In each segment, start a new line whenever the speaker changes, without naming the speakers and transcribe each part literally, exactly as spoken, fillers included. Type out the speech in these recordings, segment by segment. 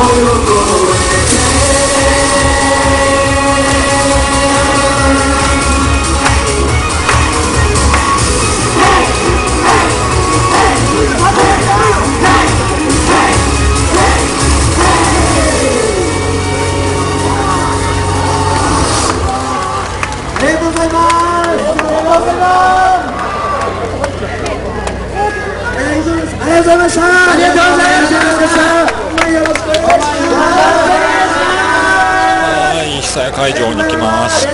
ありがとうございました。ありがとうございました。よろしくお願いします。
はい、久屋会場に来ました。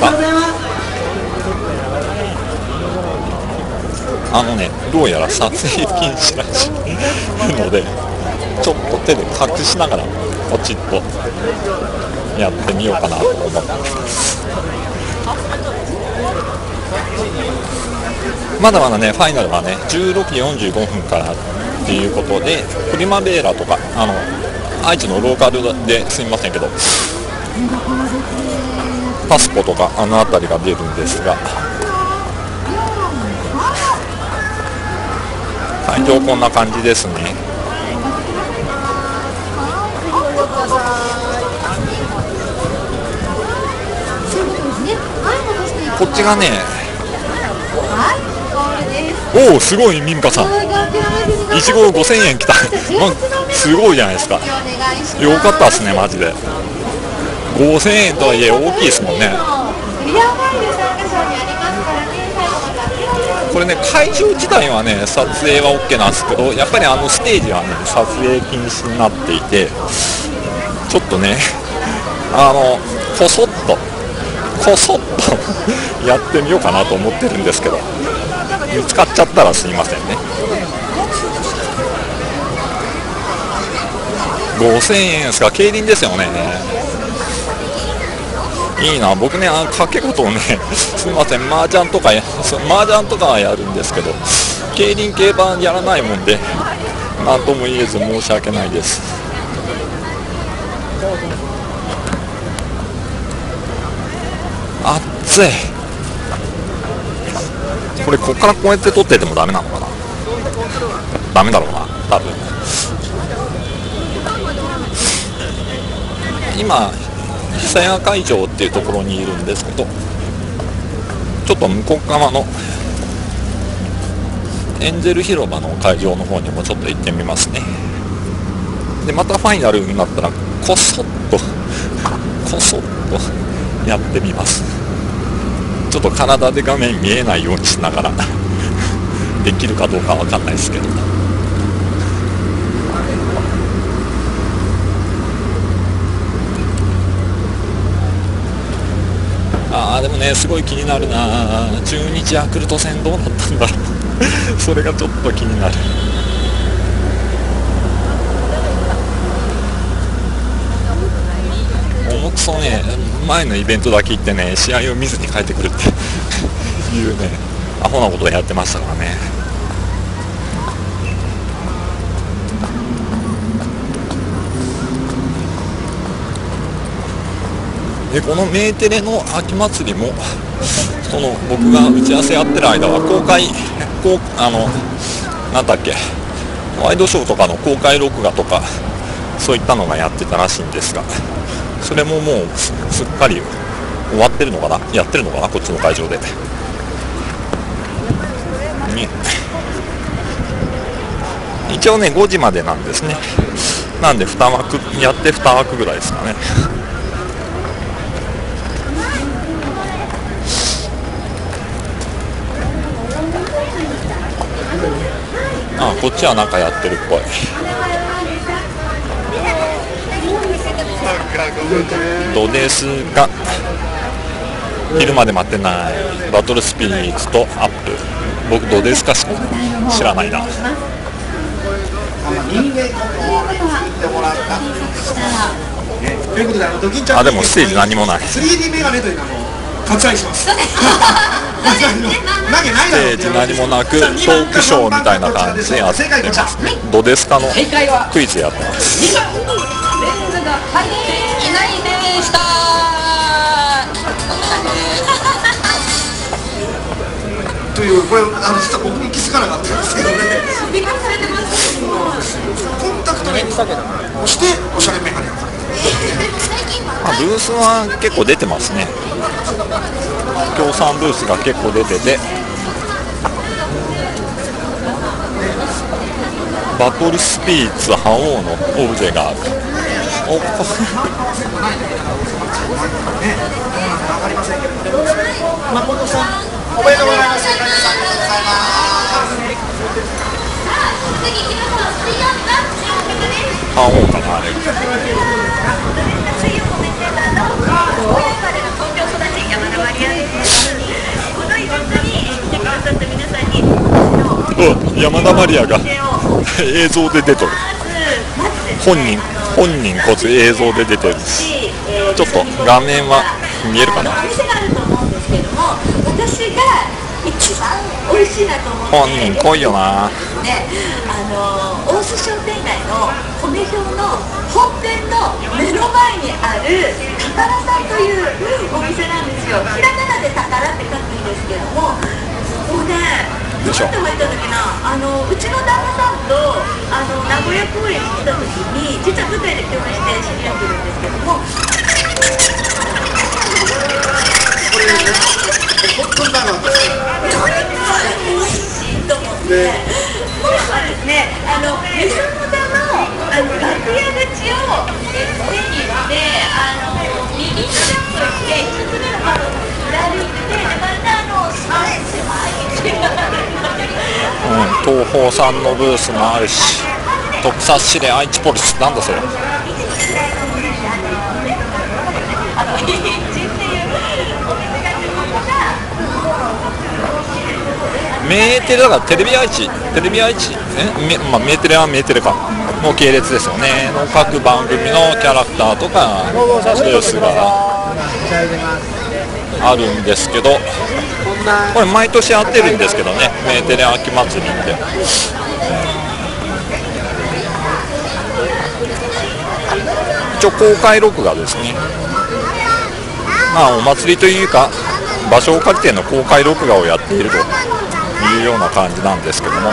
あのね、どうやら撮影禁止らしいので、ちょっと手で隠しながらポチッとやってみようかなと思ってます。まだまだね、ファイナルはね、じゅうろくじよんじゅうごふんからっていうことで、プリマベーラとか、あの愛知のローカルですみませんけど、パスポとかあの辺りが出るんですが、会場こんな感じですね。こっちがね、おお、すごい、ミミカさん、いちごごせんえんきたすごいじゃないですか。よかったですね、マジで。ごせんえんとはいえ大きいですもんね。これね、会場自体はね、撮影は OK なんですけど、やっぱりあのステージはね、撮影禁止になっていて、ちょっとね、あのこそっとこそっとやってみようかなと思ってるんですけど、見つかっちゃったらすいませんね。ごせんえんですか、競輪ですよね。いいな、僕ね、あの掛け事をね、すみません、麻雀とか麻雀とかはやるんですけど、競輪競馬やらないもんで、なんとも言えず申し訳ないです。暑い。これこっからこうやって撮っててもダメなのかな。ダメだろうな、多分。今久屋会場っていうところにいるんですけど、ちょっと向こう側のエンゼル広場の会場の方にもちょっと行ってみますね。でまたファイナルになったらこそっとこそっとやってみます。ちょっと体で画面見えないようにしながらできるかどうかわかんないですけど。あーでもね、すごい気になるな。中日ヤクルト戦どうなったんだろうそれがちょっと気になる。重くそね、前のイベントだけ行ってね、試合を見ずに帰ってくるっていうね、アホなことをやってましたからね。でこのメーテレの秋祭りも、その僕が打ち合わせやってる間は公開こうあのなんだっけワイドショーとかの公開録画とかそういったのがやってたらしいんですが、それももう す, すっかり終わってるのかな、やってるのかな、こっちの会場で、ね、一応ねごじまでなんですね。なんでに枠やってに枠ぐらいですかね。あ、こっちはなんかやってるっぽい。ドデスが昼まで待ってない。バトルスピリッツとアップ。僕ドデスかしか知らないな。あ、でもステージ何もない。スリーディー メガネというのも割愛します。ステージ何もなくトークショーみたいな感じでやってますね。ドデスカのクイズやってます。
というこれあの実は僕に気づかなかったんですけどね。コンタクトレンズをしておしゃれメガネをかけ
あ、ブースは結構出てますね。協賛ブースが結構出てて、バトルスピーツ覇王のオブジェがある。お
誠さん、おめでとうございます。
覇王かな、あれ。お、山田マリアが映像で出とる。本人本人こそ映像で出てる。ちょっと画面は見えるかな。本人来いよな。
ね、あの大須商店街の米表の本店の目の前にある宝さんというお店なんですよ。ひらがなで宝って書くんですけども、もうね、どうやって入った時な、あのうちの旦那さんとあの名古屋公演に来た時に実は舞台で共演して知り合ってるんですけども、
これ本当にだなんですよ。
美味しいと思って、もうですね、あのめさもたのあの楽屋口を手に入れて、あの右にジャンプして一つ目の窓の左行って、またあのすごい狭い道がある。
うん、東宝さんのブースもあるし、特撮市で愛知ポリス、なんだそれ。メーテレだからテレビ愛知、テレビ愛知、え、めまあ、メーテレはメーテレかの系列ですよね。の各番組のキャラクターとかブースがあるんですけど、これ毎年やってるんですけどね、メーテレ秋祭りって。一応公開録画ですね。まあお祭りというか場所を借りての公開録画をやっているというような感じなんですけども、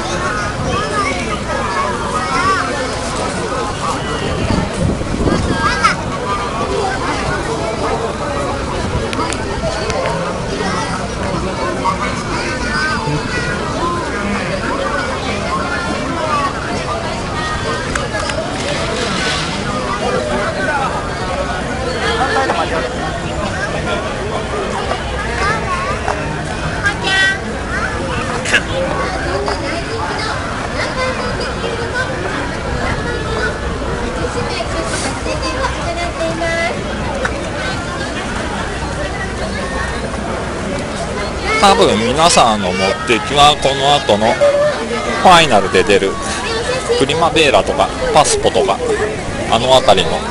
多分皆さんの目的はこの後のファイナルで出るプリマベーラとかパスポとかあの辺りの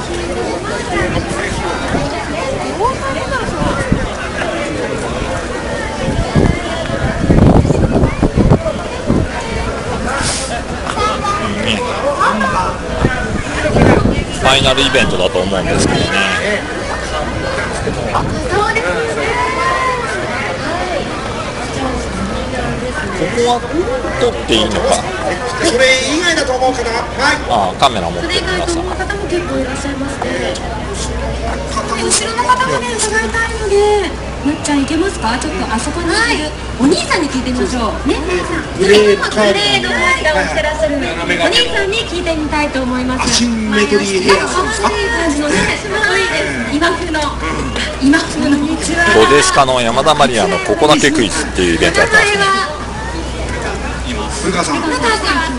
ファイナルイベントだと思うんですけどね。ここは撮っていいのか。
それ以外だと思うかな。はい。
ああ、カメラ持ってる皆さん。
それ以外と思う方も結構いらっしゃいますね。後ろの方もね、伺いたいので、むっちゃんいけますか？ちょっとあそこにいるお兄さんに聞いてみましょう。ね。グレードカードをしてらっしゃるお兄さんに聞いてみたいと思います。
アシンメトリーヘア
可愛い感じのね、すごいです。今風の今風のこんにちは。
ドデスカの山田マリアのここだけクイズっていうイベントやってますね。
古川さん。
古川さん。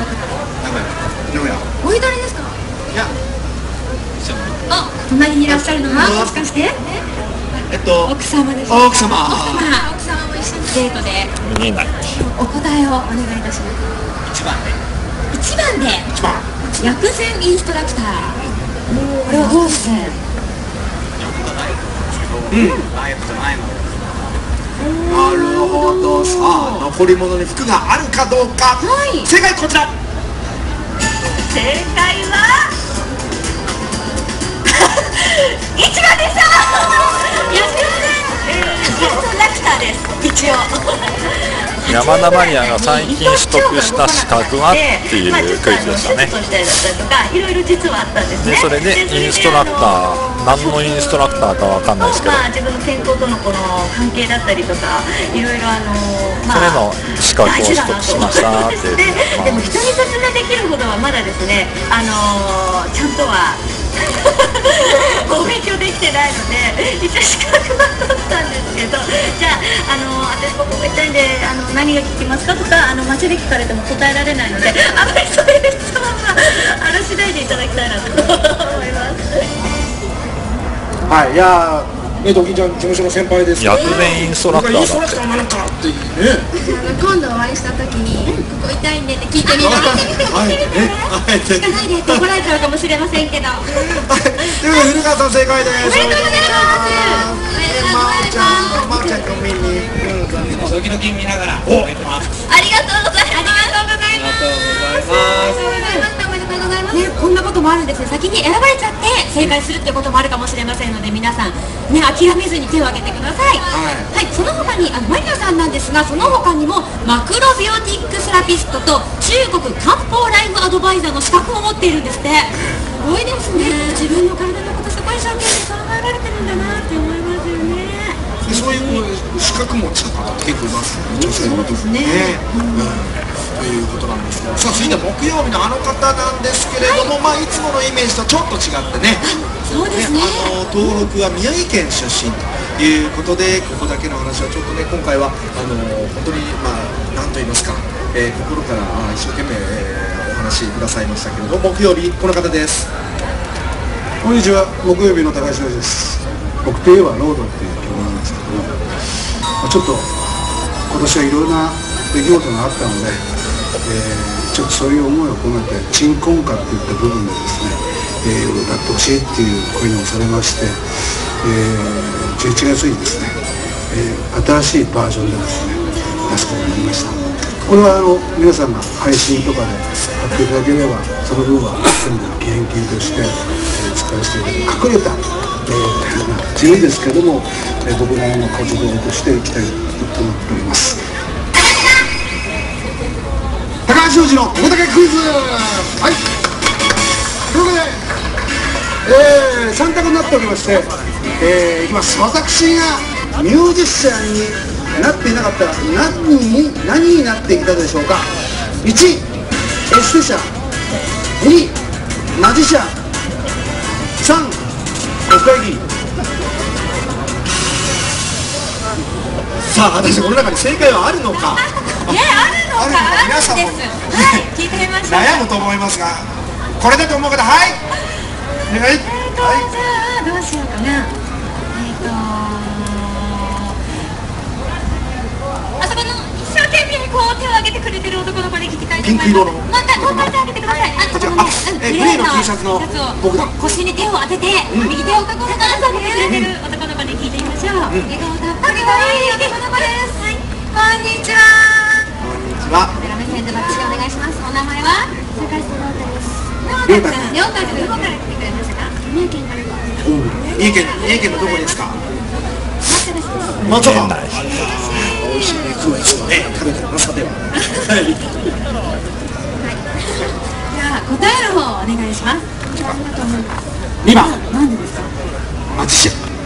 お一人ですか？
いや。
あ、隣にいらっしゃるのはもしかして？
えっと
奥様です。
奥様。
奥様も一緒にデートで。
見えない。
お答えをお願いいたします。一番で。一番で。
一番。
薬膳インストラクター。これはどうして？
うん。なるほど。さあ、残り物に服があるかどうか。
はい。
正解こちら。
正解は一番でした。薬膳インストラクターです。一応。は
山田マリアが最近取得した資格はっていうクイズでしたね。
いろいろ実はあったんですね。
でそれでインストラクター、何のインストラクターかわかんないですけど、
まあ自分の健康とのこの関係だったりとか、いろいろあのまあ
それの資格を取得しましたっていう。
でも人に説明できるほどはまだですね、あのちゃんとはお勉強できてないので、一応資格は取ったんですけど、じゃあ、あの私ここ行きたいんで、あの何が聞きますかとか、あの街で聞かれても答えられないので、あまりそういう質問はあらしないでいただきたいなと思います。
はい、いやー、ね、ドキンちゃん事務所の先輩ですけど、
薬膳インストラクターだって。
インストラクターなのかっていうね。
今度お会いした時にここ痛いんでって聞いてみます。
はい、え、はい、
聞かないでって怒られちゃうかもしれませんけど。
ということで古川さん正解です。
おめでとうございます。
まおちゃん、まおちゃんコンビニ。
ドキドキ見ながら
お、
終えてます。
ありがとうございます。ありがとうございます。
ありがとうございます。
おめでとうございます。ね、こんなこともあるんですね。先に選ばれちゃって正解するってこともあるかもしれませんので、皆さんね、諦めずに手を挙げてください。
はい
はい、その他にあのマリナさんなんですが、その他にもマクロビオティックセラピストと中国漢方ライフアドバイザーの資格を持っているんですって。すごいですね。自分の体のことすごい一生懸命考えられてるんだなって思いますよね。
そういう資格持つ方って結構いますよね、女性の
ですね。
ということなんですけど、さあ続いて木曜日のあの方なんですけれども、まあいつものイメージとちょっと違ってね、
そうですね。
あの東北は宮城県出身ということで、ここだけの話はちょっとね、今回はあの本当にまあ何と言いますか、えー、心からあ一生懸命、えー、お話しくださいましたけれども、木曜日この方です。
こんにちは、木曜日の高橋です。僕といえばロードっていう曲なんですけども、まあ、ちょっと今年はいろいろな出来事があったので、えー、ちょっとそういう思いを込めて「鎮魂歌」っていった部分でですね、えー、歌ってほしいっていう声にもされまして、えー、じゅういちがつにですね、えー、新しいバージョンでですね出すことになりました。これはあの皆さんが配信とかで買っていただければ、その分は全部義援金として、えー、使わせていただき、隠れた、えーまあ、地味ですけども、えー、僕なりの活動としていきたいと思っております。高橋洋二の「おだけクイズ」、はい、ということで、えー、さん択になっておりまして、えー、いきます。私がミュージシャンになっていなかったら何に何になっていたでしょうか。いちエステシャン、にマジシャン、さん国会議員。さあ果たしてこの中に正解はあるのか。
ね、あるのか、あるんです。はい、聞いてみましょう。
悩むと思いますが、これだと思う方、はい、お願い。
えーと、はい、じゃあどうしようかな。えーとあそこの一生懸命こう手を挙げてくれてる男の子に聞きたいと思います。
ピンク色の
またもう一回手を挙げてください。あ、
こちら、
このね、
あ、えグレーの T シャツの僕だ。
腰に手を当てて、右手をここに当ててくれてる男の子に聞いてみましょう。笑顔たっぷりいい男の子です。はい、こんにちは。
は
カメラ目線でバッチリお願いします。お名前は坂下亮太です。亮太君、どこから来てくれましたか？三重県から。
三重県、三重県のどこですか？
松阪です。
松阪。美味しい肉をいつもね食べてます。さては。はい。
じゃあ答えの方お願いします。
にばん。
なんでですか？
マジシャン。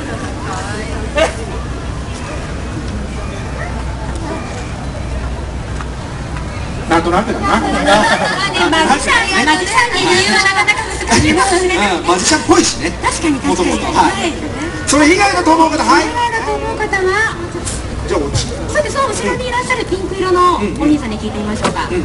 なんとなくだな。
マジシャンマジシャンに理由はなかなか難しいかもしれない。
マジシャンっぽいしね。
確かに確かに。
はい。それ以外だと思う方、はい。
以外だと思う方は、
じゃあ落ち。
そうです。後ろにいらっしゃるピンク色のお兄さんに聞いてみましょうか。はい。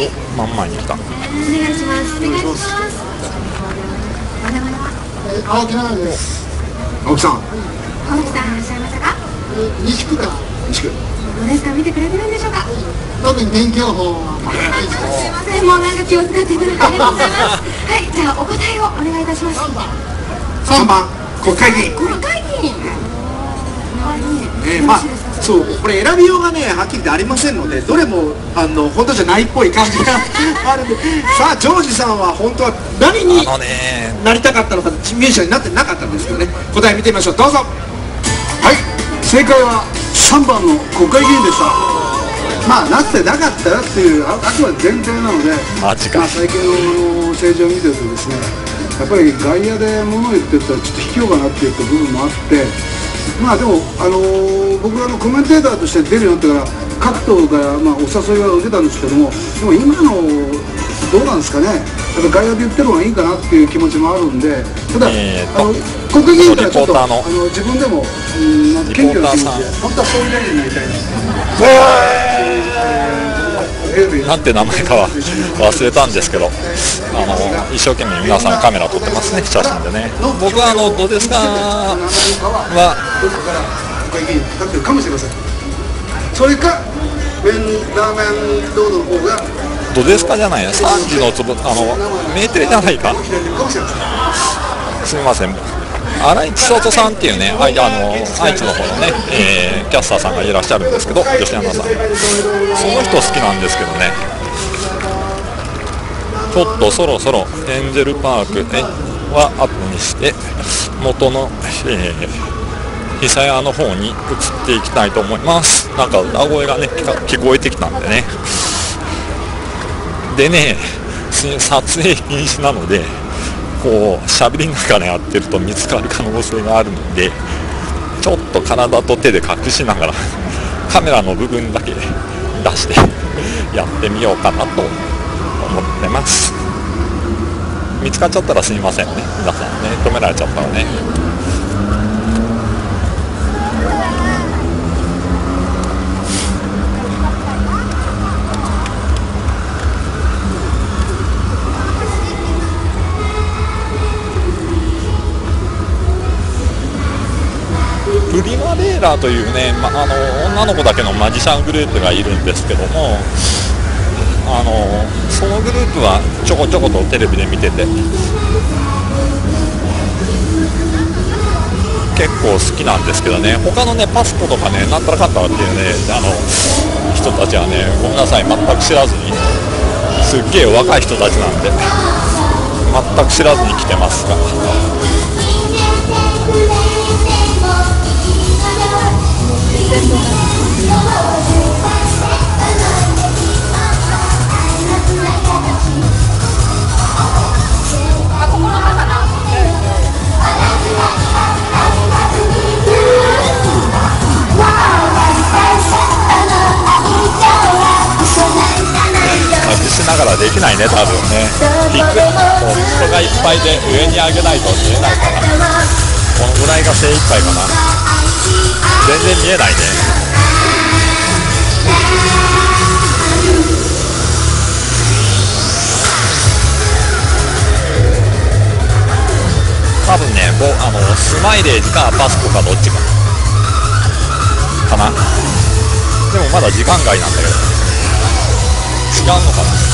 真ん前に来た。
お願いします。お願いします。お名前は？
青木奈々です。
青木さん。
青木さんいらっしゃいましたか？
西区から
西区。
どうですか？見てくれてるんでしょうか？
特に天気予報は
すいません、もうなんか気を使っていただいてありがとうございます。はい、じゃあお答えをお願いいたします。
さんばん国会議員。
国会議員。
えー、まあそうこれ選びようがねはっきり言ってありませんので、どれもあの本当じゃないっぽい感じがあるんで、さあジョージさんは本当は何に
あのね
なりたかったのか、ミュージシャンになってなかったんですけどね。答え見てみましょう。どうぞ。
はい、正解はさんばんの国会議員でした。 まあなってなかったらっていうああくまで前提なので、
マジか
まあ、最近の政治を見てるとですね、やっぱり外野で物を言ってたらちょっと卑怯かなっていう部分もあって、まあでも、あのー、僕があのコメンテーターとして出るようになってから各党から、まあ、お誘いは受けたんですけども、でも今のどうなんですかね、やっぱ外野で言ってる方がいいかなっていう気持ちもあるんで、ただ、
えー、
あの国会議員からちょっと
リポーターの
あの自分でも、うん、なんか謙虚な気持ちで本当は総理大臣になりたいな。
なんて名前かは忘れたんですけど、あの一生懸命皆さんカメラ撮ってますね、写真でね。僕はあのどうですかは
どこから国会議員に立ってるかもしれません。それか麺ラーメンロードの方が
どうですかじゃないや、さんじのつぼ、あのメーテレじゃないか、
左にいるかもしれません。
すみません、新井千里さんっていうね、あいあの愛知の方のね、えー、キャスターさんがいらっしゃるんですけど、吉山さん、その人好きなんですけどね、ちょっとそろそろエンジェルパークはアップにして、元の、えー、久屋の方に移っていきたいと思います。なんか歌声がね、聞こえてきたんでね。でね、撮影禁止なので、こう喋りながらやってると見つかる可能性があるので、ちょっと体と手で隠しながらカメラの部分だけ出してやってみようかなと思ってます。見つかっちゃったらすみませんね、皆さんね、止められちゃったらね。プリマベーラーというね、ま、あの女の子だけのマジシャングループがいるんですけども、あのそのグループはちょこちょことテレビで見てて結構好きなんですけどね、他のねパスコとかねなんたらかんたらっていうねあの人たちはね、ごめんなさい、全く知らずに、すっげえ若い人たちなんで全く知らずに来てますが。しながらできないね、多分ね。低い、こう人がいっぱいで上に上げないと見えないから、このぐらいが精一杯かな。全然見えないね。多分ね、ぼあのスマイレージかパスコかどっちかかな。でもまだ時間外なんだけど、違うのかな。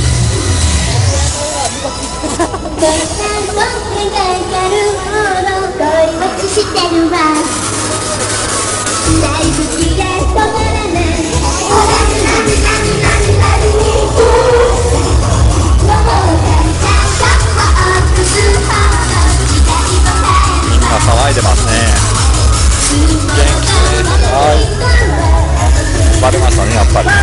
みんな騒いでますね。元気で、はい、バレましたね、やっぱりね。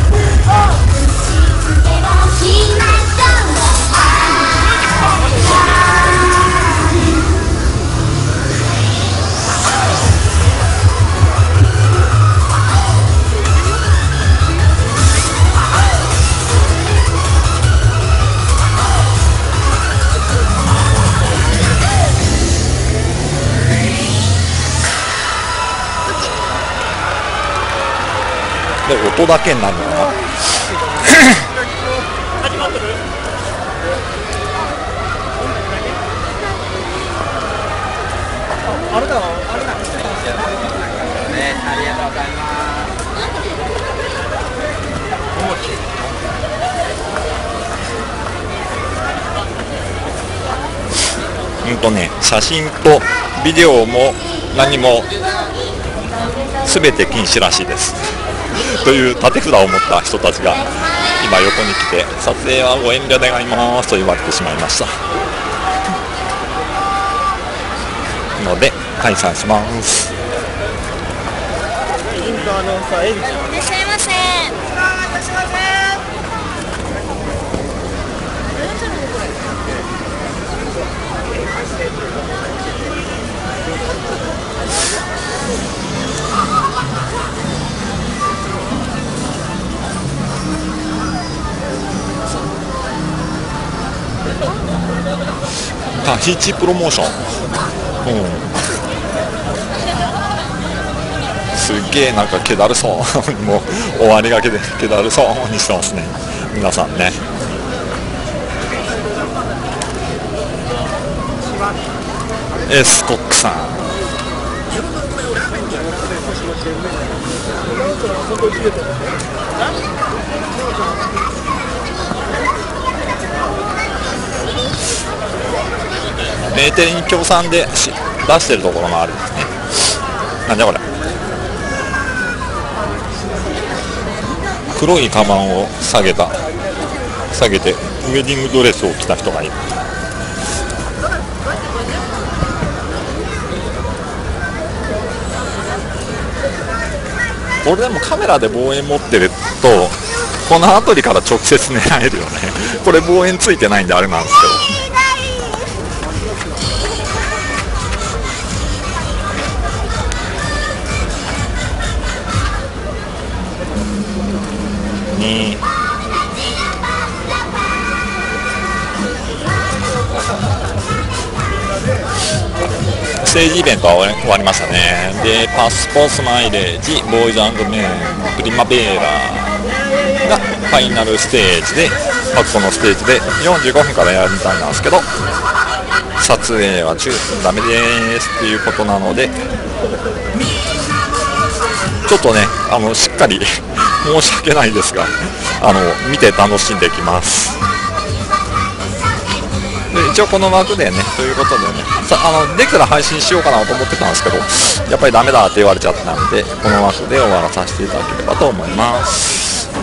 で音だけになるのかな。うんとね、写真とビデオも何も全て禁止らしいですという立て札を持った人たちが今横に来て、撮影はご遠慮願いますと言われてしまいましたので解散します。
いらっしゃいません。
タヒチプロモーション、うん、すっげえなんか気だるそうもう終わりがけで気だるそうにしてますね皆さんね。エスコックさん、メーテルに協賛でし出してるところもあるんですね。なんじゃこれ、黒いカバンを下げた下げてウェディングドレスを着た人がいる。これでもカメラで望遠持ってるとこの辺りから直接狙えるよね。これ望遠ついてないんであれなんですけど、にステージイベントは終わりましたね。でパスポスマイレージボーイズ&メンプリマベーラがファイナルステージで、まあ、このステージでよんじゅうごふんからやるみたいなんですけど、撮影は中ダメですっていうことなので、ちょっとねあのしっかり申し訳ないですがあの見て楽しんできます。で一応この枠でねということでねさあのできたら配信しようかなと思ってたんですけど、やっぱりダメだって言われちゃったんでこの枠で終わらさせていただければと思います。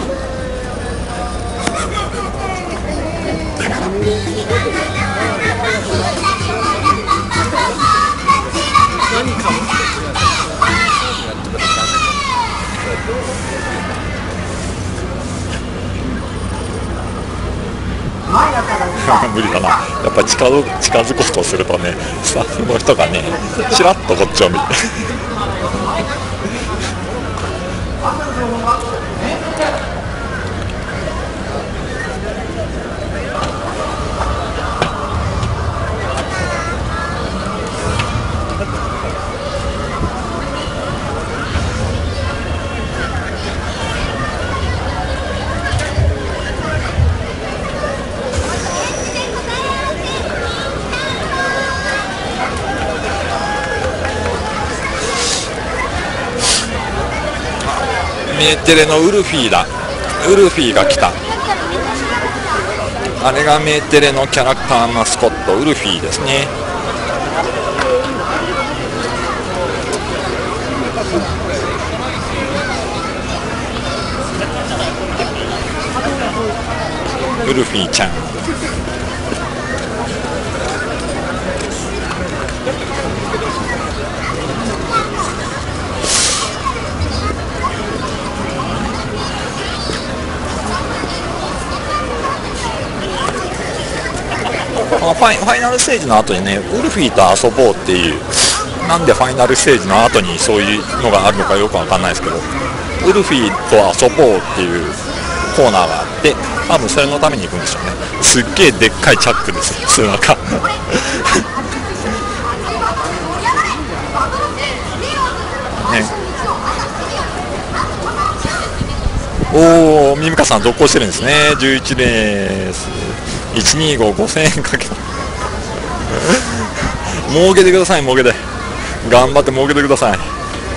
無理だな、やっぱり近づ近づこうとするとねスタッフの人がねちらっとこっちを見てメーテレのウルフィーだ。ウルフィーが来た。あれがメーテレのキャラクターマスコットウルフィーですね。ウルフィーちゃん、ファイ、ファイナルステージの後にねウルフィーと遊ぼうっていう、なんでファイナルステージの後にそういうのがあるのかよくわかんないですけど、ウルフィーと遊ぼうっていうコーナーがあって、多分それのために行くんでしょうね。すっげえでっかいチャックですよ、背中ね、おお、ミミカさん続行してるんですね。じゅういちレースいちにーごごせんえんかけた儲けてください、儲けて頑張って儲けてください。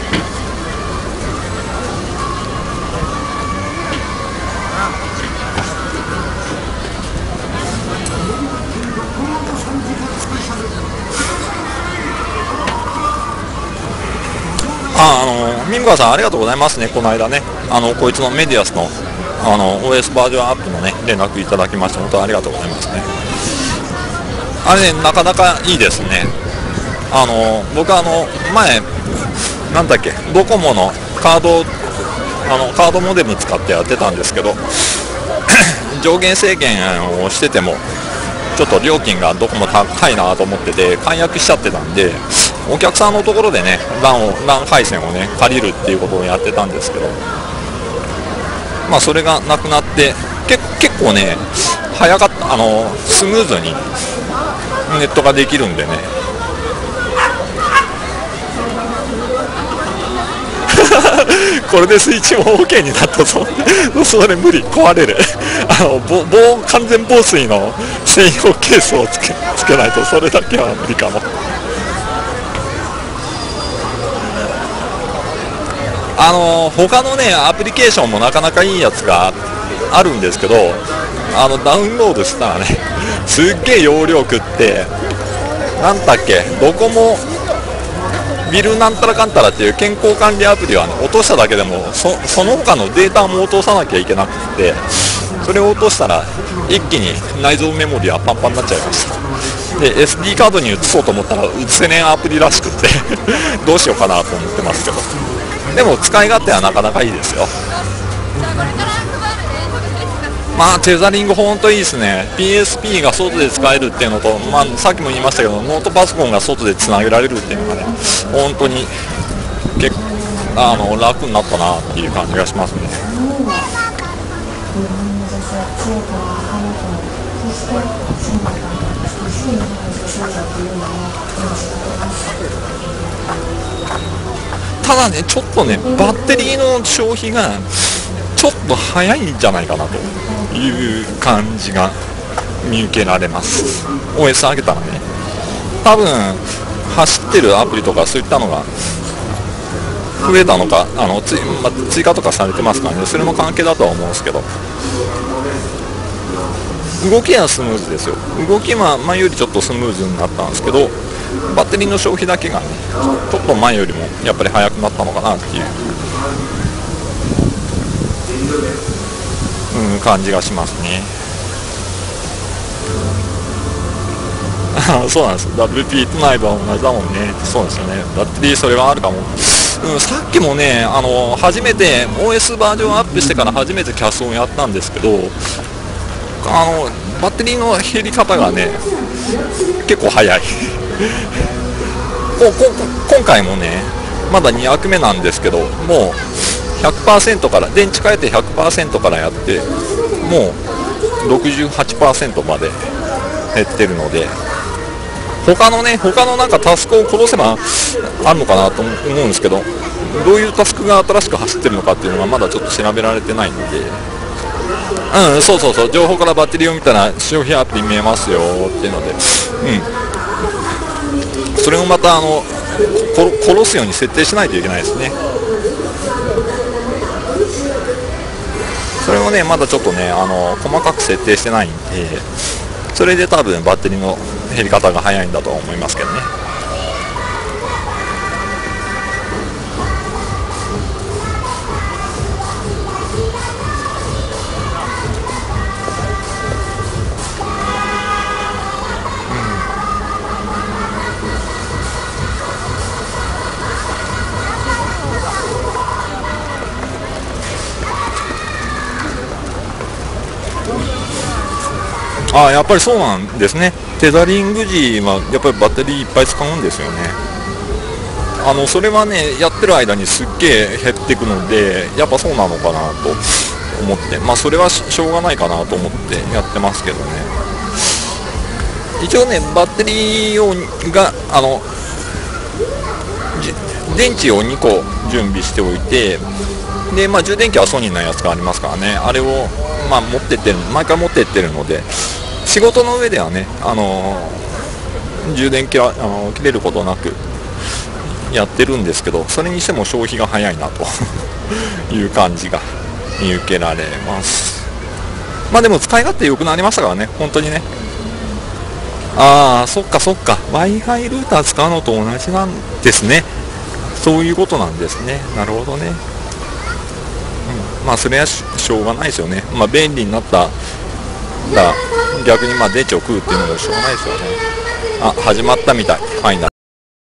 あ、あのミミカさんありがとうございますね。この間ね、あのこいつのメディアスのあの オーエス バージョンアップのね連絡いただきまして本当にありがとうございますね。あれねなかなかいいですね。あの僕あの前なんだっけドコモのカードあのカードモデル使ってやってたんですけど上限制限をしててもちょっと料金がどこも高いなと思ってて解約しちゃってたんで、お客さんのところでね ラン を ラン 回線をね借りるっていうことをやってたんですけど、まあそれがなくなって結結構ね早かったあのスムーズにネットができるんでねこれでスイッチも OK になったぞそれ無理、壊れるあの防完全防水の専用ケースをつけ、つけないとそれだけは無理かも。あの他のねアプリケーションもなかなかいいやつがあるんですけど、あのダウンロードしたらねすっげえ容量食って、なんだっけドコモビルなんたらかんたらっていう健康管理アプリは、ね、落としただけでも そ, その他のデータも落とさなきゃいけなくて、それを落としたら一気に内蔵メモリはパンパンになっちゃいました。で エスディー カードに移そうと思ったら移せねえアプリらしくってどうしようかなと思ってますけど、でも使い勝手はなかなかいいですよ。まあテザリング本当いいですね。 ピーエスピー が外で使えるっていうのと、まあ、さっきも言いましたけどノートパソコンが外でつなげられるっていうのがね本当に結構あの楽になったなっていう感じがしますね。ただねちょっとねバッテリーの消費がちょっと早いんじゃないかなという感じが見受けられます。 オーエス 上げたらね多分走ってるアプリとかそういったのが増えたのかあのつ、ま、追加とかされてますからね、それの関係だとは思うんですけど、動きはスムーズですよ。動きは前よりちょっとスムーズになったんですけど、バッテリーの消費だけがねちょっと前よりもやっぱり速くなったのかなっていう、うん、感じがしますね。そうなんです、 ダブリューピー と内部は同じだもんね。そうですよね、バッテリーそれはあるかも。うん、さっきもねあの初めて オーエス バージョンアップしてから初めてキャスをやったんですけど、あのバッテリーの減り方がね結構早いここ今回もねまだにわくめなんですけど、もう ひゃくパーセント から電池変えて ひゃくパーセント からやってもう ろくじゅうはちパーセント まで減ってるので、他のね他のなんかタスクを殺せばあるのかなと思うんですけど、どういうタスクが新しく走ってるのかっていうのがまだちょっと調べられてないので、うん、そうそうそう、情報からバッテリーを見たら消費アプリ見えますよっていうので、うん、それをまたあの殺すように設定しないといけないですね。それをねまだちょっとねあの細かく設定してないんで、それで多分バッテリーの減り方が早いんだとは思いますけどね。あ、やっぱりそうなんですね。テザリング時はやっぱりバッテリーいっぱい使うんですよね。あのそれはねやってる間にすっげえ減っていくので、やっぱそうなのかなと思って、まあそれはしょうがないかなと思ってやってますけどね。一応ねバッテリーをがあの電池をにこ準備しておいて、で、まあ、充電器はソニーのやつがありますからね、あれを、まあ、持ってってる毎回持ってってるので、仕事の上ではね、あのー、充電器はあのー、切れることなくやってるんですけど、それにしても消費が早いなという感じが見受けられます。まあでも使い勝手良くなりましたからね、本当にね。ああ、そっかそっか、Wi-Fi ルーター使うのと同じなんですね。そういうことなんですね。なるほどね。うん、まあそれはしょうがないですよね。まあ便利になったら逆にまあ電池を食うっていうのもしょうがないですよね。あ、始まったみたい、ファイナル。